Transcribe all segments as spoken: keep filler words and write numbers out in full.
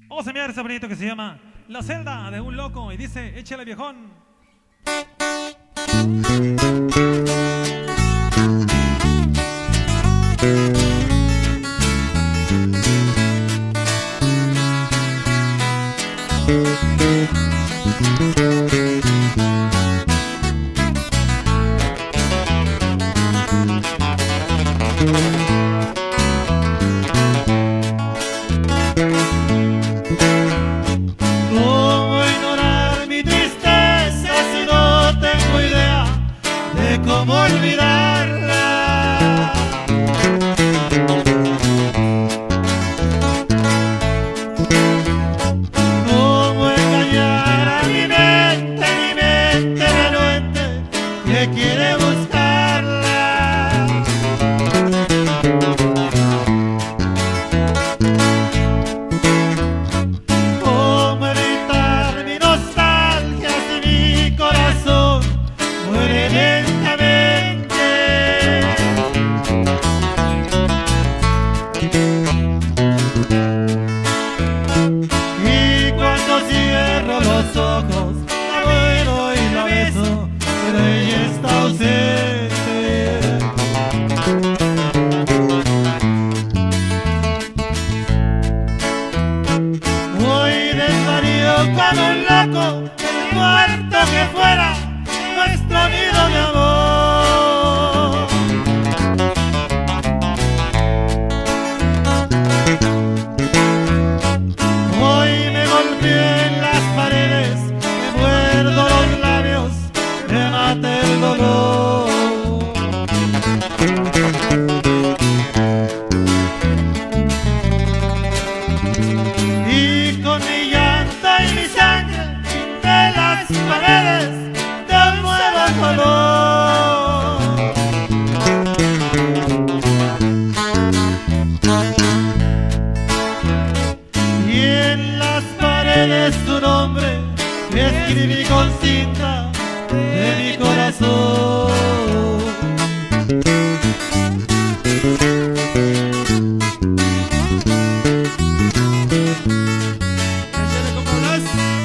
Vamos a enviar ese bonito que se llama La celda de un loco y dice, échale viejón. ¿Cómo ignorar mi tristeza si no tengo idea de cómo olvidarla? ¿Cómo engañar a mi mente, mi mente renuente que quiere buscarla? ¿Cómo evitar mi nostalgia si mi corazón muere lentamente? Y cuando cierro los ojos, la veo y la beso, pero ella está ausente. Hoy desvarío como un loco, muerto que fuera nuestro nido de amor. Hoy me golpeé en las paredes, me muerdo los labios, me mata el dolor. Y con mi llanto y mi sangre de las paredes de un nuevo color. Y en las paredes tu nombre escribí con cinta de mi corazón. Échale como las.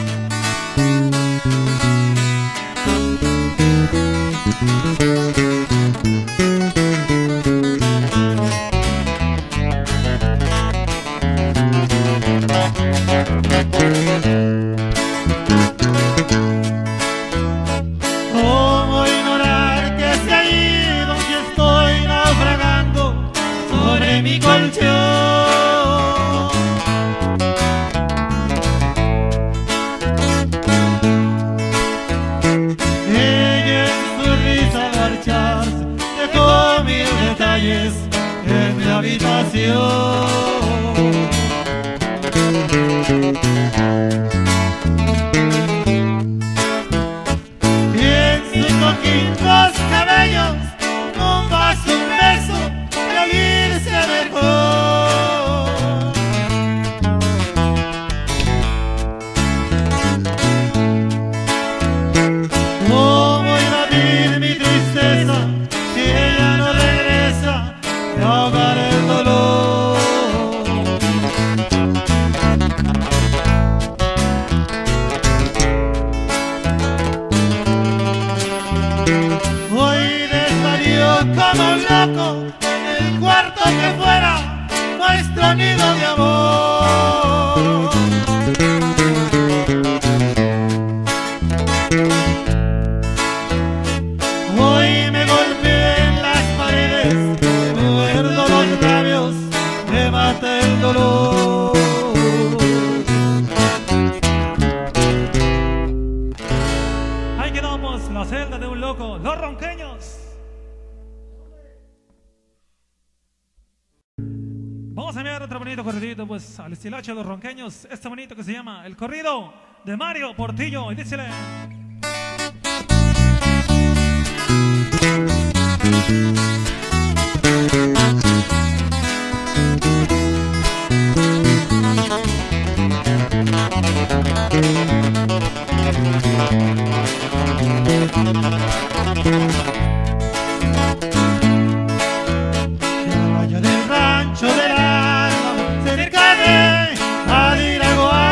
¿Cómo ignorar que se ha ido y estoy naufragando sobre mi colchón? Ella en su risa marcharse dejó mil detalles en mi habitación. Y en sus coquitos cabellos un vaso, un beso de al irse dejó. ¿Cómo evadir mi tristeza si ella no regresa y ahogar el dolor? Hoy desvarío como un loco en el cuarto que fuera nuestro nido de amor. Hoy me golpeé en las paredes, me muerdo los labios, me mata el dolor. Ahí quedamos, La celda de un loco, Los Ronqueños. Vamos a enviar otro bonito corridito pues al estilacho de Los Ronqueños. Este bonito que se llama El corrido de Mario Portillo. Y dícele. Allá del rancho del alma, cerca de Adiragua,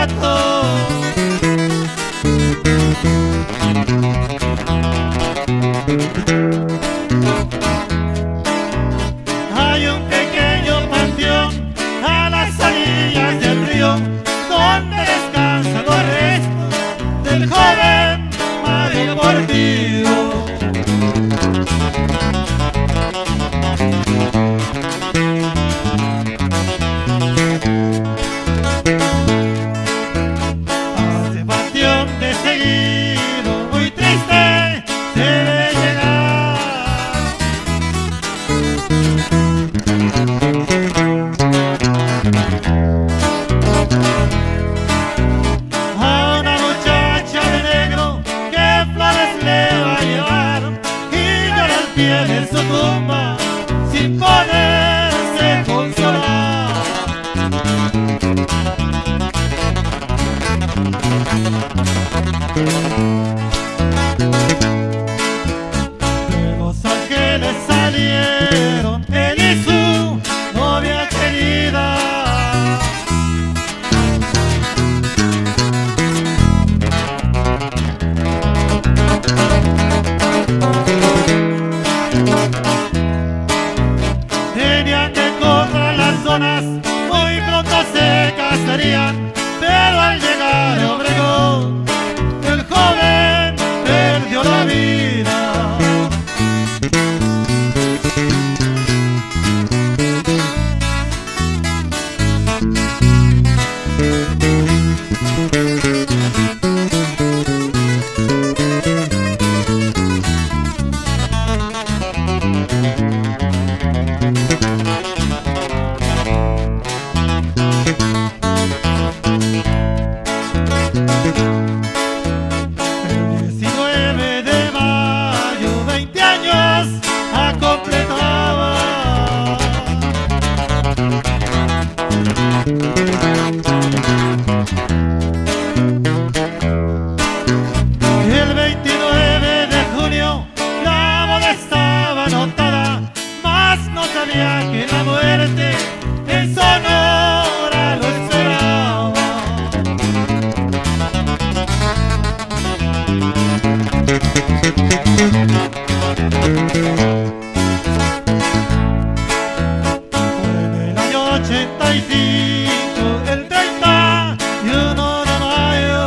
querían, pero al llegar a Obregón, el joven perdió la vida. El veintinueve de junio la boda estaba anotada, mas no sabía que la muerte en Sonora lo esperaba. Fue en el año ochenta y cinco, el treinta y uno de mayo.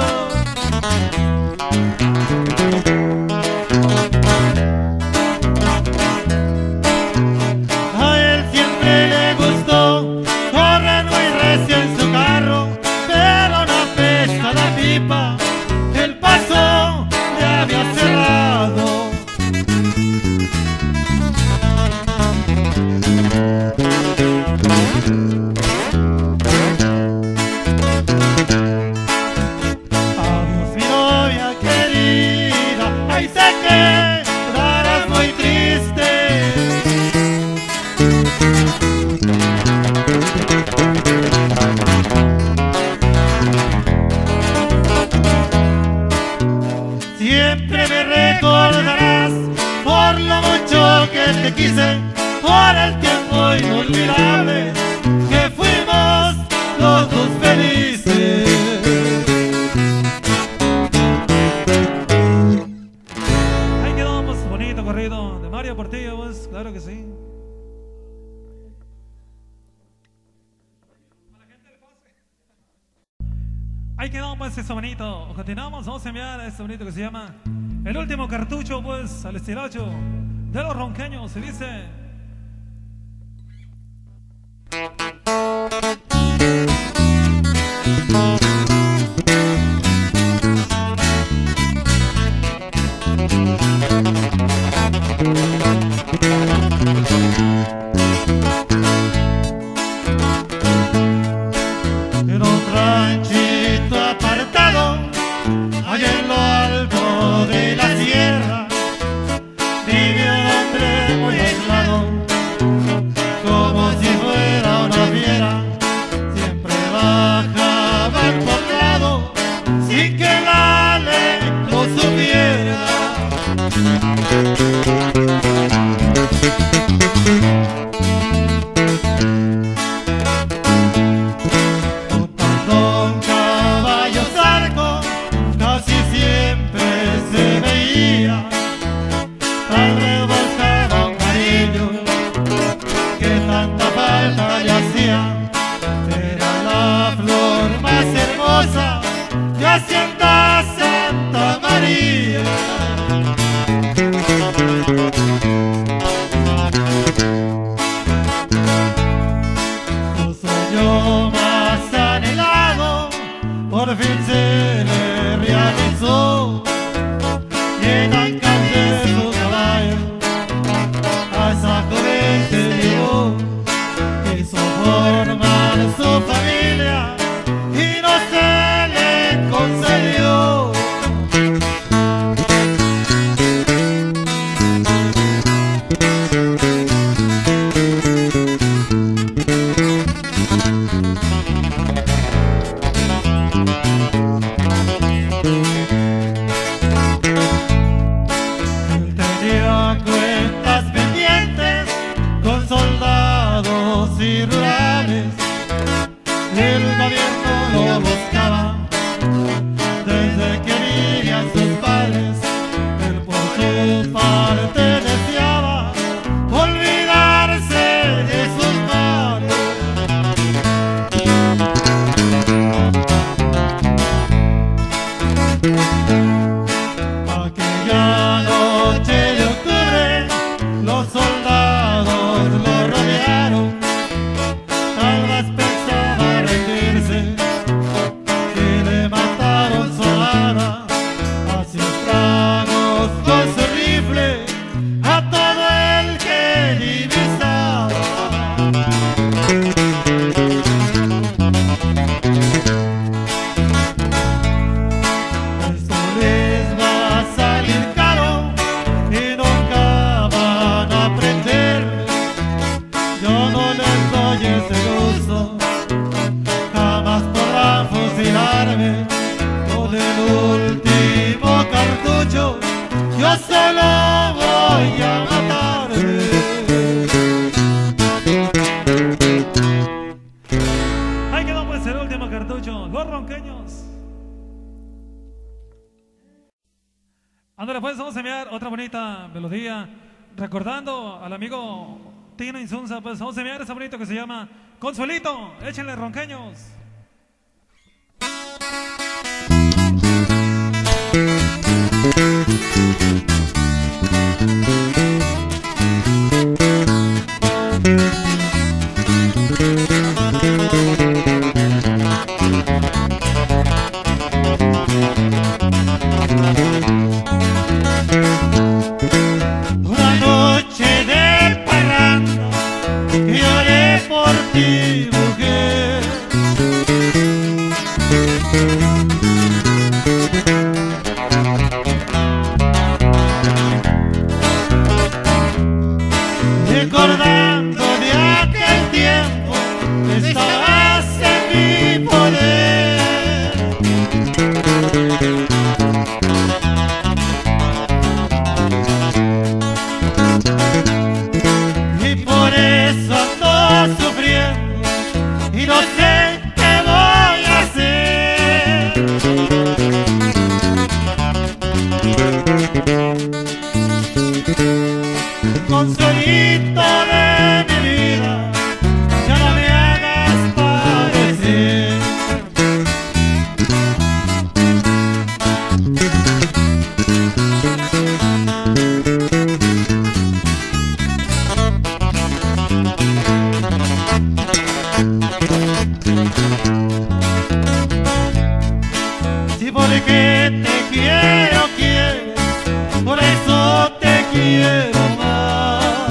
A él siempre le gustó correr muy recio en su carro, pero no apesta la pipa, el paso le había cerrado. Adiós mi novia querida, ahí se quedarás muy triste. Siempre me recordarás por lo mucho que te quise, por el tiempo inolvidable que fuimos los dos felices. Ahí quedó, pues, bonito corrido de Mario Portillo, pues, claro que sí. Ahí quedó, pues, eso bonito. Continuamos, vamos a enviar a este bonito que se llama El Último Cartucho, pues, al estilacho de los ronqueños. Se dice... En un ranchito apartado, allá en lo alto de la sierra, vive un hombre muy aislado. solo voy a matarte. Ahí quedó pues el último cartucho, Los Ronqueños. Ándale pues, vamos a enviar otra bonita melodía, recordando al amigo Tino Insunza, pues vamos a enviar esa bonita que se llama Consuelito, échenle Ronqueños. Una noche de parranda lloré por ti, mujer. Recordando de aquel tiempo, estabas en mi poder. Y por eso ando sufriendo y no sé qué voy a hacer. Consuelito de mi vida, ya no me hagas padecer. Si porque te quiero, quieres, por eso te quiero más.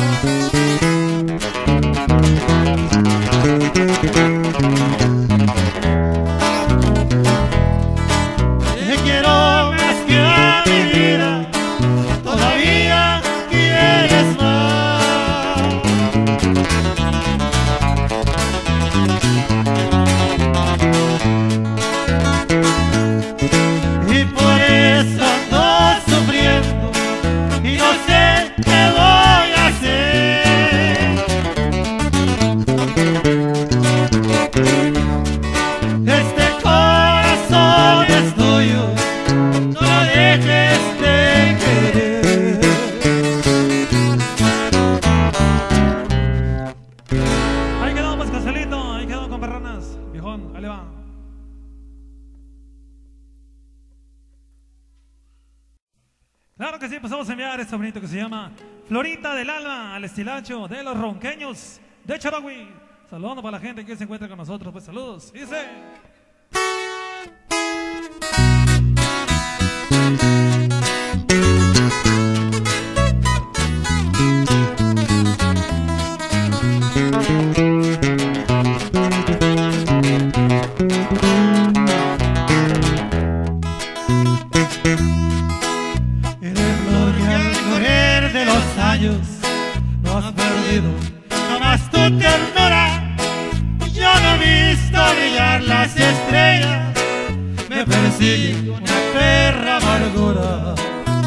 Te quiero más que a mi vida, todavía quieres más. Y por eso ando sufriendo y no sé qué voy a hacer. Este corazón es tuyo, no lo dejes de querer. Ahí quedó pues Consuelito, ahí quedó con Perronas, viejón, ahí le va. Claro que sí, pues vamos a enviar este bonito que se llama Florita del Alma al estilacho de Los Ronqueños de Charagüí. Saludando para la gente que se encuentra con nosotros, pues saludos. Y dice... Eres gloria al correr de los años, no has perdido jamás tu ternura. Yo no he visto brillar las estrellas, me persigue una perra amargura.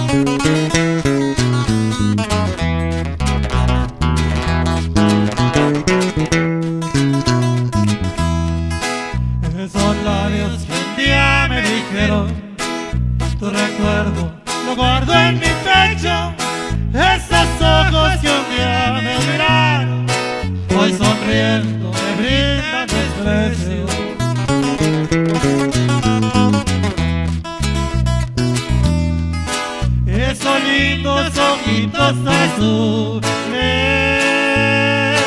Esos labios que un día me dijeron, tu recuerdo lo guardo en mi pecho. Esos ojos que un día me miraron, hoy sonriendo me brindan desprecio. Esos lindos ojitos azules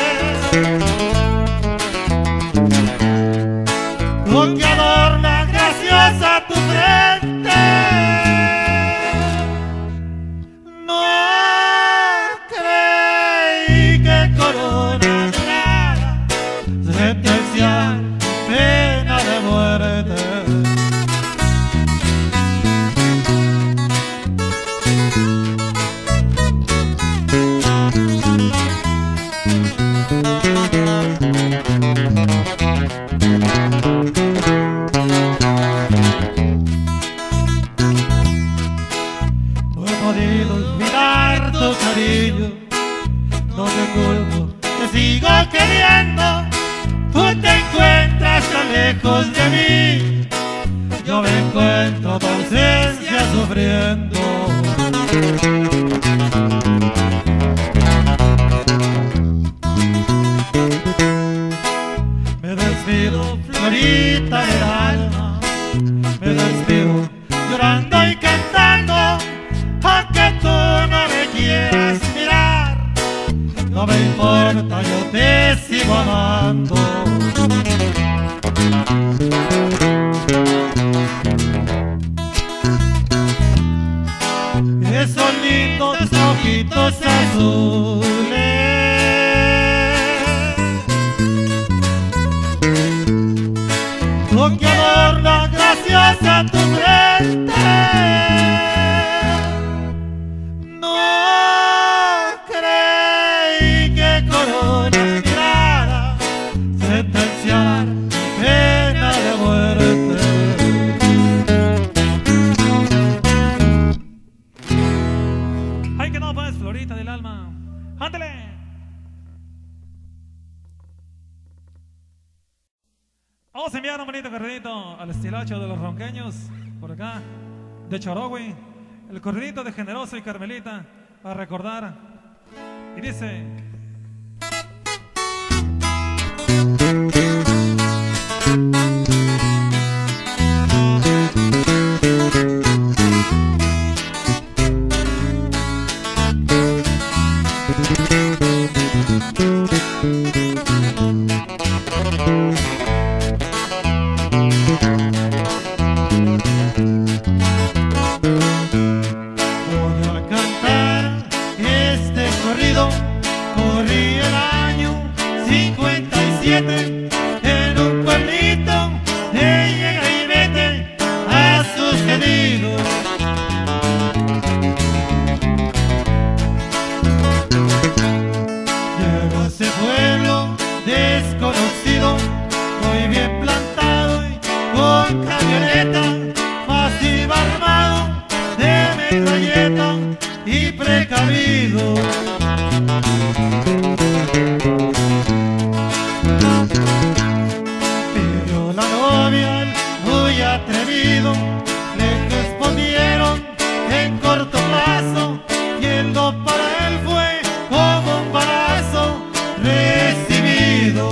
con que adornan graciosa tu frente. No creí que corona dorada sentenciar pena de muerte. de mí, yo me encuentro tu ausencia sufriendo. Me despido, Florita del alma, me despido llorando y cantando, aunque tú no me quieras mirar, no me importa, yo te sigo amando. Esos lindos ojitos azules, lo que adorna graciosa tu frente, no creí que con una mirada sentenciar pena de muerte. Ahí quedó pues, Florita del alma. ¡Ándale! Vamos a enviar un bonito corridito al estilacho de los ronqueños, por acá, de Chorogui. El corridito de Generoso y Carmelita, para recordar. Y dice... En un pueblito de llega y vete a sus queridos. Llego a ese pueblo desconocido, muy bien plantado y con camioneta, más iba armado de metralleta y precavido. Pero la novia, muy atrevido, le respondieron en corto plazo, y el no para él fue como un balazo recibido.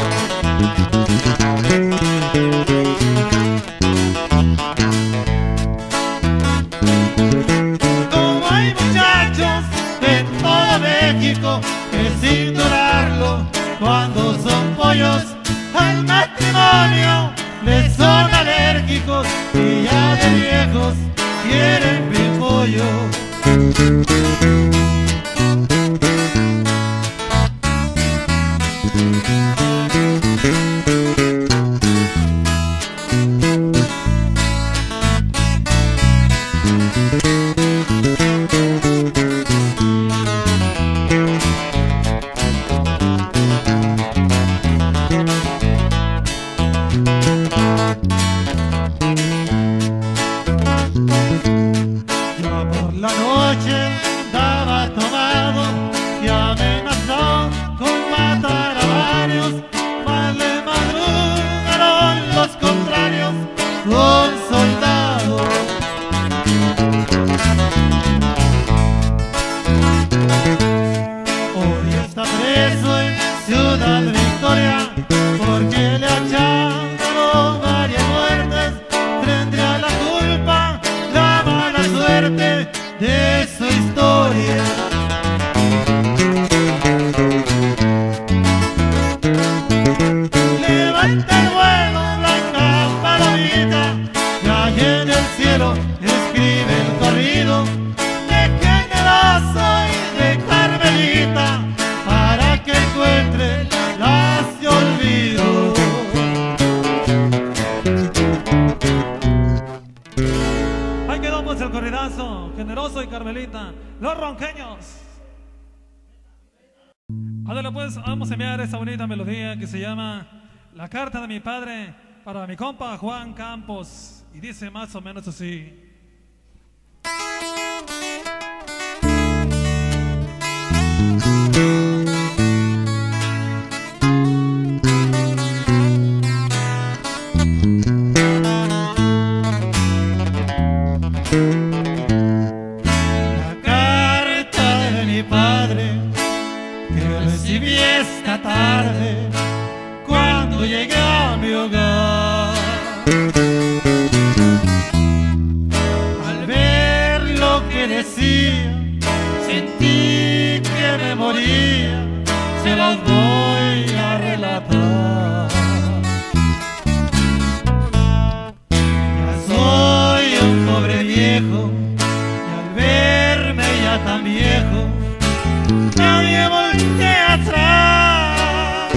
Como hay muchachos en todo México que sin durarlo, cuando son pollos al matrimonio les son alérgicos, y ya de viejos quieren pimpollo. La noche estaba tomado y amenazó con matar a varios, más le madrugaron los contrarios con soldados. Hoy está preso en Ciudad Victoria porque le achacaron varias muertes. Tendría la culpa la mala suerte de su historia. Levanta el vuelo, blanca palomita, y allí en el cielo escribe el corrido de Generoso y de Carmelita, para que encuentre las de olvido. Ahí quedó pues el corridazo, Generoso y Carmelita, los ronqueños. Ándale pues, vamos a enviar esta bonita melodía que se llama La carta de mi padre para mi compa Juan Campos, y dice más o menos así. La carta de mi padre que recibí esta tarde cuando llegué a mi hogar. Al ver lo que decía, sentí que me moría, se los voy a relatar. Ya soy un pobre viejo y al verme ya tan viejo, nadie voltea atrás.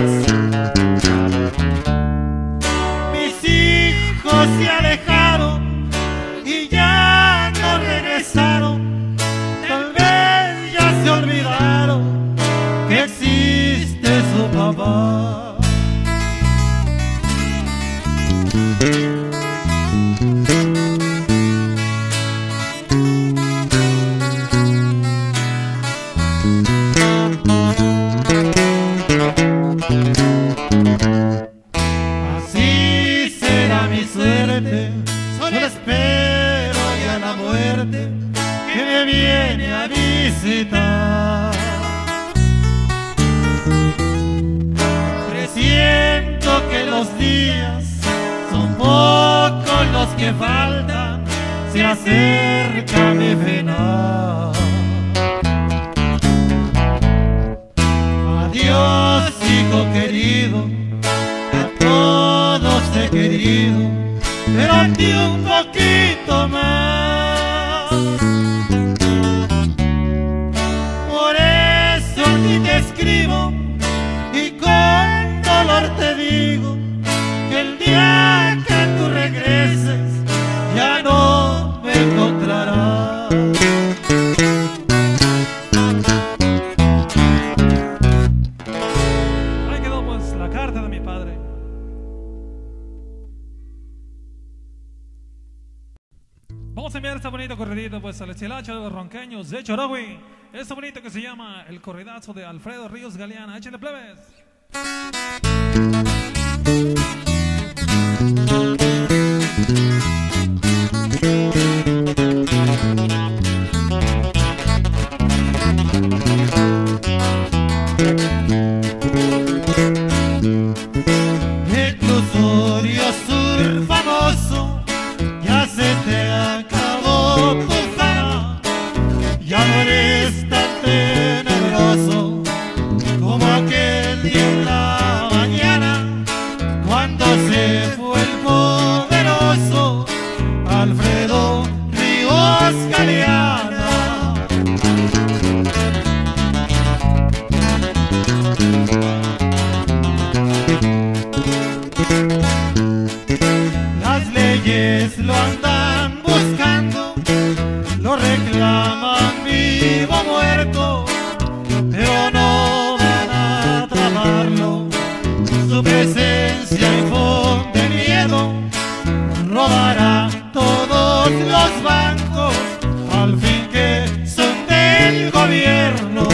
Mis hijos se alejaron y ya no regresaron. Tal vez ya se olvidaron que existe su papá. Así será mi suerte, solo espero ya la muerte que me viene a visitar. Presiento que los días son pocos los que faltan, se acerca mi final. Adiós, hijo querido, a todos he querido, pero a ti un poquito más. Por eso a ti te escribo y con dolor te digo que el día que tú regreses ya no me encontrarás. Ahí quedó pues la carta de mi padre. Vamos a enviar este bonito corridito pues al estilacho de los ronqueños de Chorogui. Este bonito que se llama el corridazo de Alfredo Ríos Galeana. Échenle plebes. Reclusorio sur famoso, ya se te acabó tu fama, ya no eres tan tenebroso como aquel día en la mañana cuando se fue el poderoso Alfredo Ríos Galeana. Las leyes lo andan buscando, lo reclaman vivo o muerto, pero no van a atraparlo. Su presencia infunde miedo, robará todos los bancos, al fin que son del gobierno.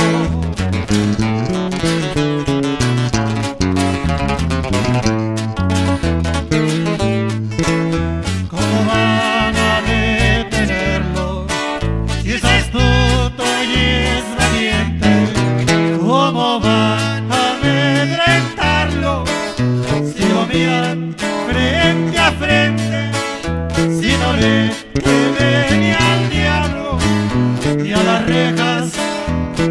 ¿Cómo van a detenerlo si es astuto y es valiente? ¿Cómo van a amedrentarlo si lo miran frente a frente? Si no le temen ni al diablo, y a las rejas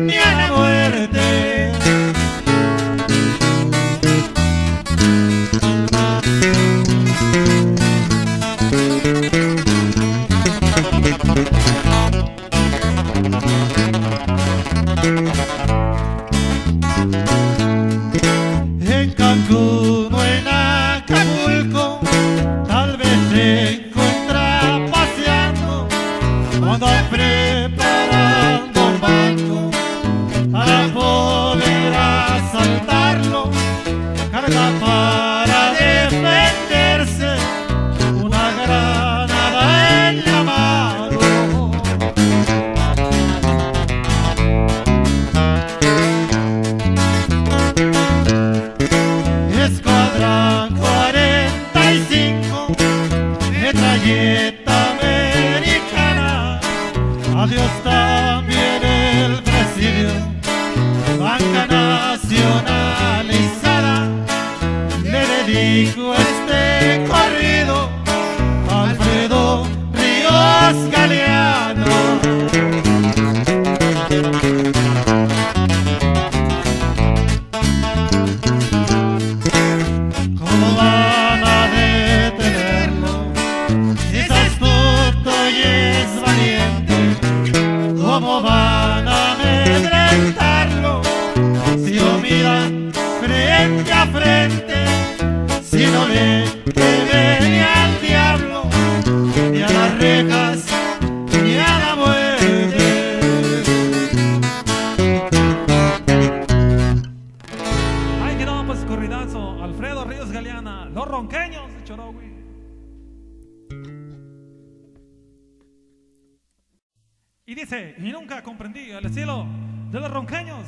dice, y nunca comprendí el estilo de los ronqueños.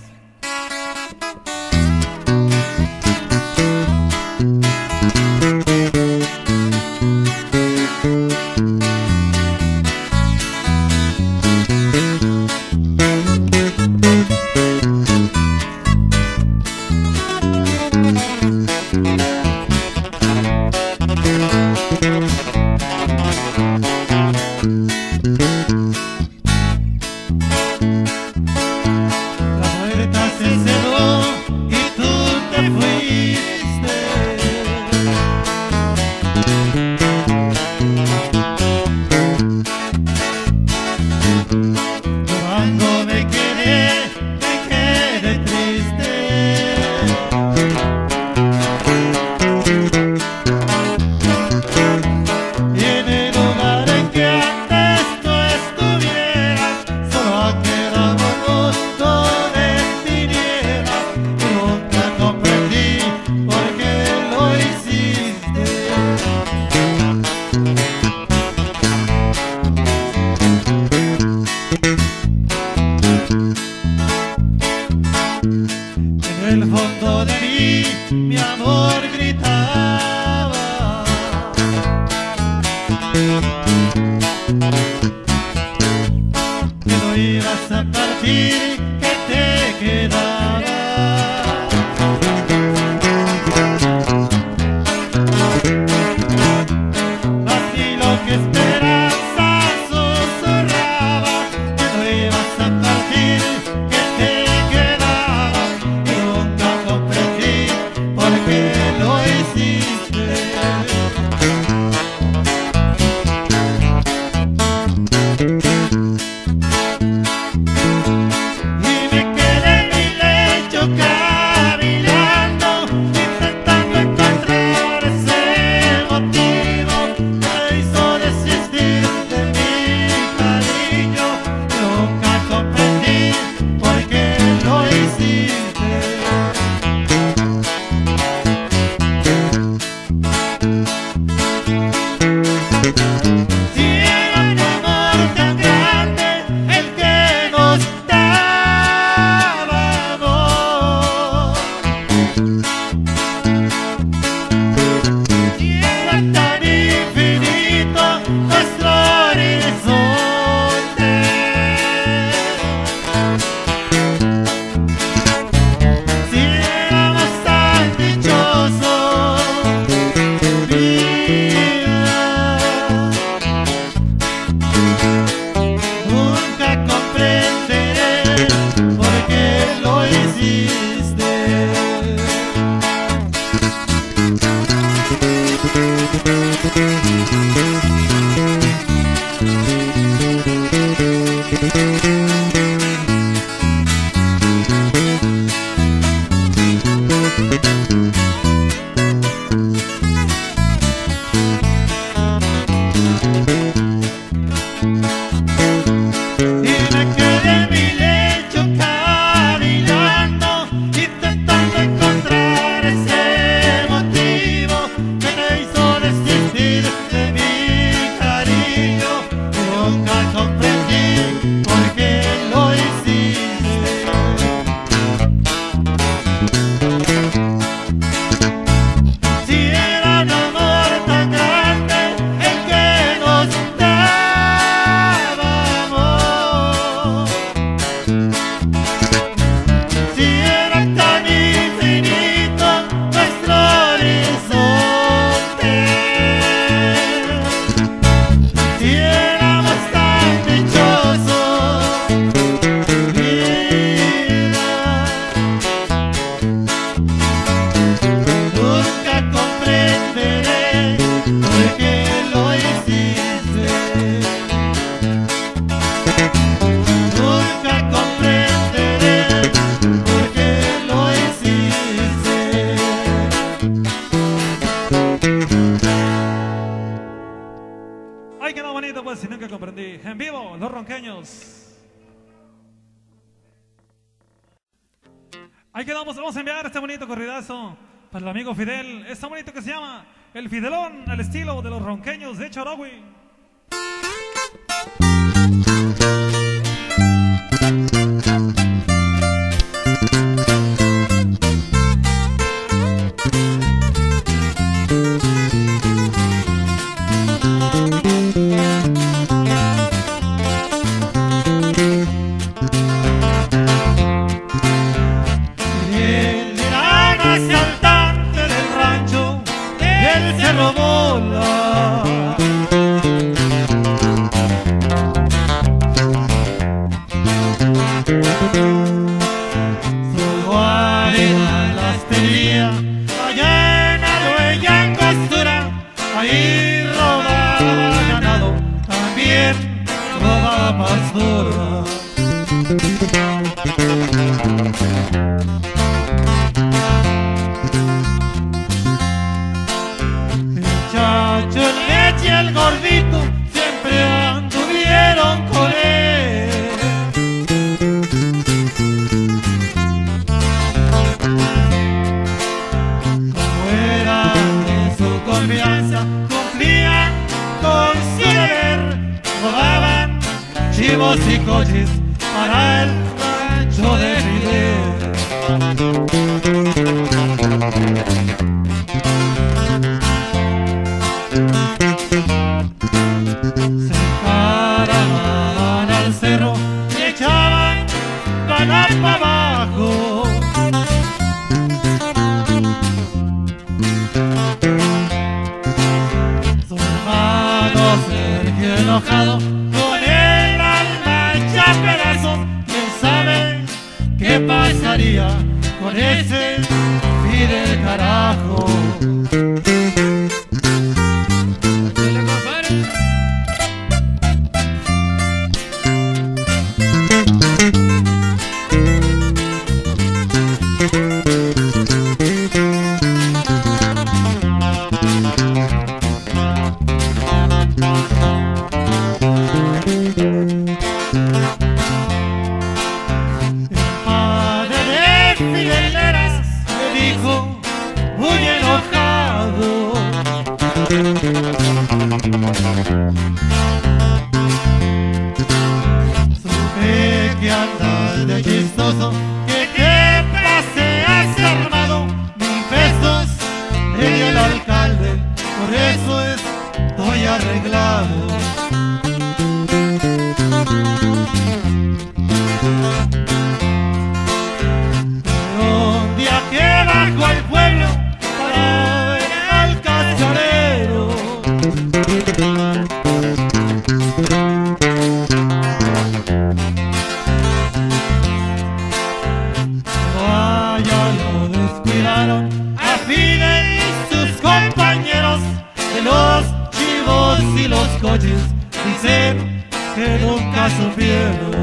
Pues si nunca comprendí. En vivo, los ronqueños. Ahí quedamos, vamos a enviar este bonito corridazo para el amigo Fidel. Este bonito que se llama El Fidelón, al estilo de los ronqueños de Chorogui. la más dura. El Chacho, el Leche, el Gordito siempre anduvieron con él. Como era de su confianza, cumplían con su deber, robaban chivos y coches para el rancho de Fidel. Se encaraban al cerro y echaban ganas para abajo. Su hermano Sergio enojado con el alma hecha pedazos, quién sabe qué pasaría con ese Fidel carajo. Supe que andas de chistoso, que qué paseas armado, mil pesos le dio el alcalde, por eso estoy arreglado. Pero un día que bajo al pueblo para ver al cacharero, a Fidel y sus compañeros de los chivos y los coches, dicen que nunca supieron.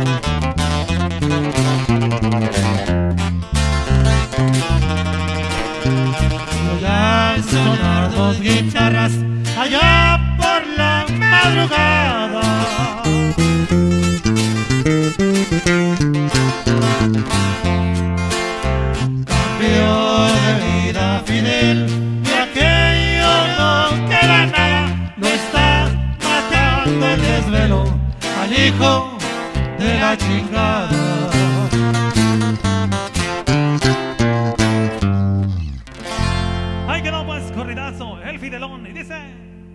Oigan sonar dos guitarras allá por la madrugada. Fidel, de aquello no queda nada, lo está matando el desvelo al hijo de la chingada. Ahí quedó pues corridazo, el Fidelón, y dice: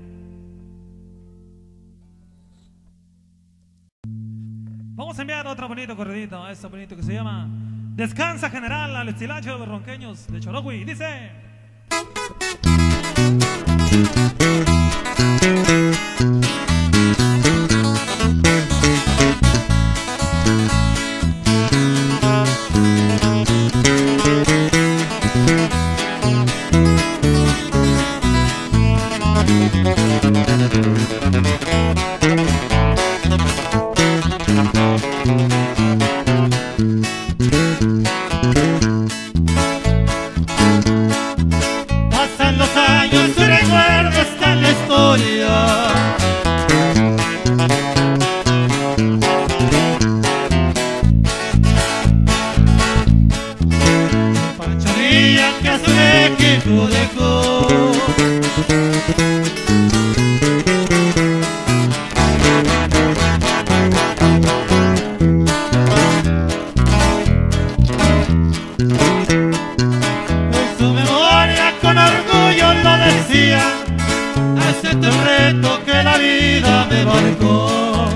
vamos a enviar otro bonito corridito, a este bonito que se llama Descansa General, al estilacho de los ronqueños de Chorogui, y dice: pasan los años, tu recuerdo está en la historia. Pancho Villa que a su equipo dejó. Acepto el reto que la vida me marcó.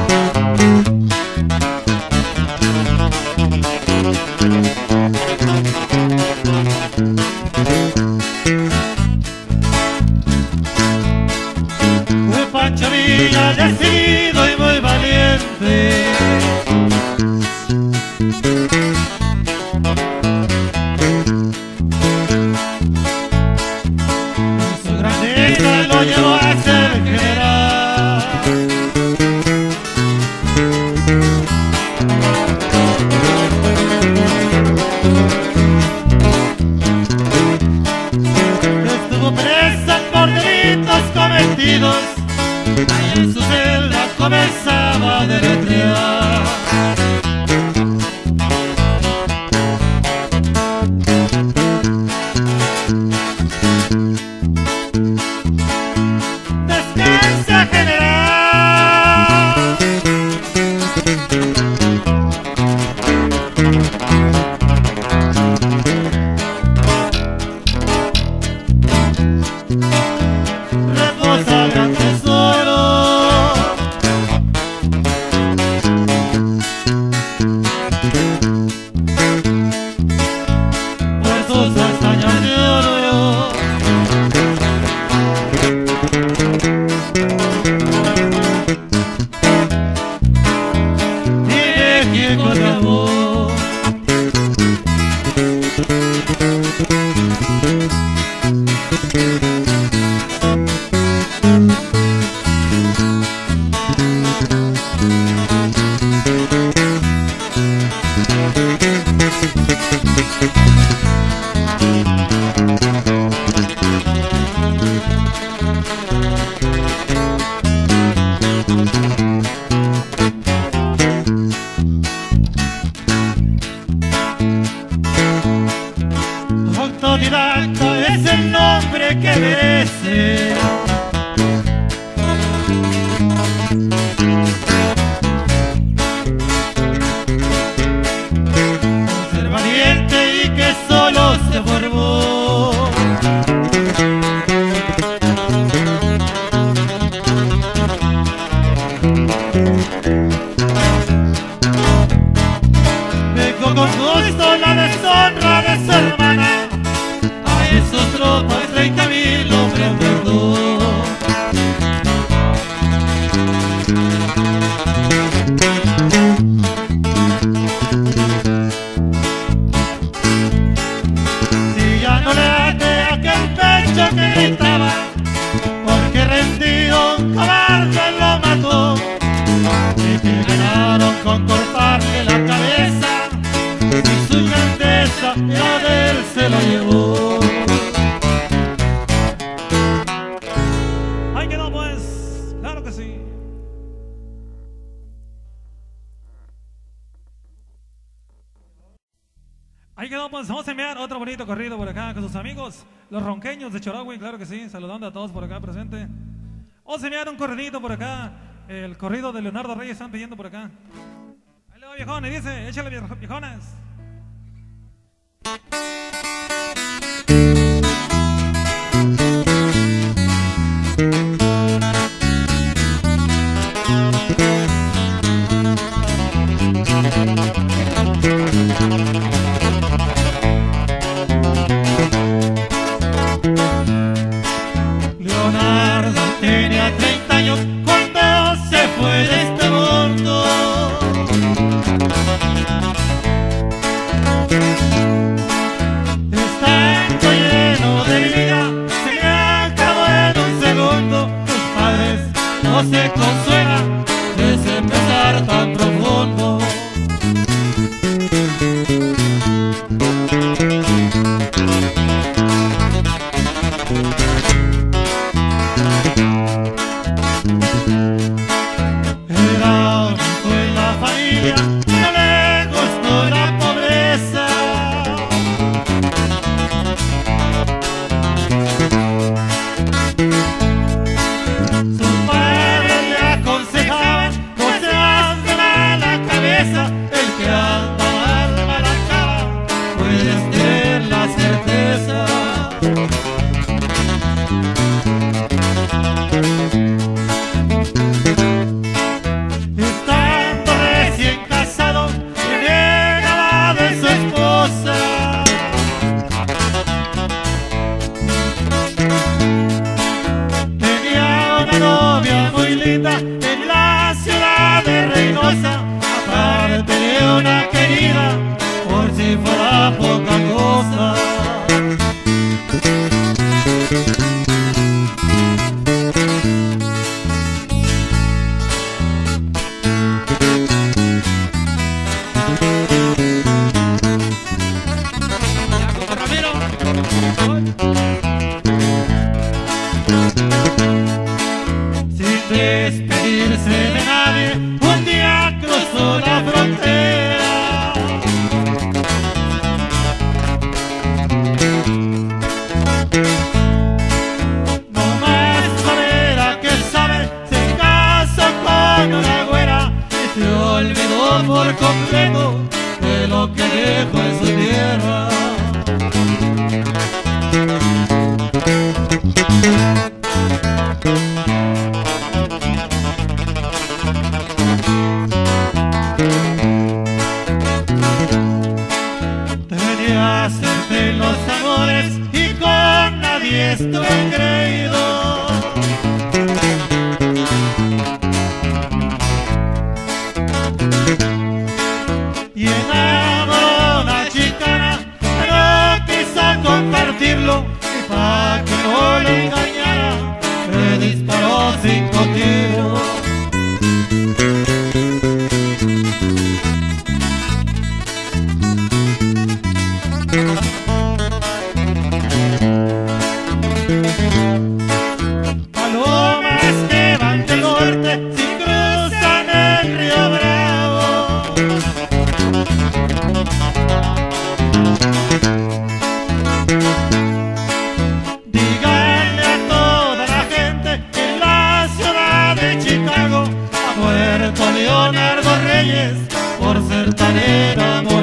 Fue Pancho Villa decidido y muy valiente. Lo llevó a ser general. ahí en su celda comenzaba a deletrear. Descansa, general. Reposa, gran tesoro. Por sus hazañas de oro. Dime quién con amor. Autodidacta es el nombre que merece. Ser valiente y que solo se formó. Vengo con gusto la deshonra de su hermana. En sus tropas treinta mil hombres mandó. Si ya no le ate aquel pecho que gritaba, porque rendido un cobarde lo mató, y que ganaron con cortarle la cabeza, y su grandeza ya de él se lo llevó. Ahí quedó pues, claro que sí. Ahí quedó pues, vamos a enviar otro bonito corrido por acá con sus amigos, los ronqueños de Chorogui, claro que sí, saludando a todos por acá presentes. Vamos a enviar un corridito por acá, el corrido de Leonardo Reyes están pidiendo por acá. Ahí le va viejones, dice, échale viejones. Leonardo tenía treinta años cuando se fue de este mundo. Estando lleno de vida, se me acabó en un segundo. Tus padres no se consuelan de ese pesar tan profundo. Era único en la familia, no le gustó la pobreza. Sus padres le aconsejaban, no seas de mala cabeza, el que anda mal, mal acaba, puedes tener la certeza. Estando recién casado, renegaba de su esposa. Tenía una novia muy linda en la ciudad de Reynosa, aparte de una querida, por si fuera poca cosa. Si despedirse de nadie, un día cruzó la frontera. No más saber a qué sabe, se casó con una güera y se olvidó por completo de lo que dejó en su tierra. Debería hacerte los amores y con nadie estuve creído. Y enamoró a una chicana, pero quiso compartirlo y para que no le engañara me disparó cinco tiros. Palomas que van del norte si cruzan el río Bravo. Díganle a toda la gente que en la ciudad de Chicago ha muerto Leonardo Reyes por ser tan enamorado.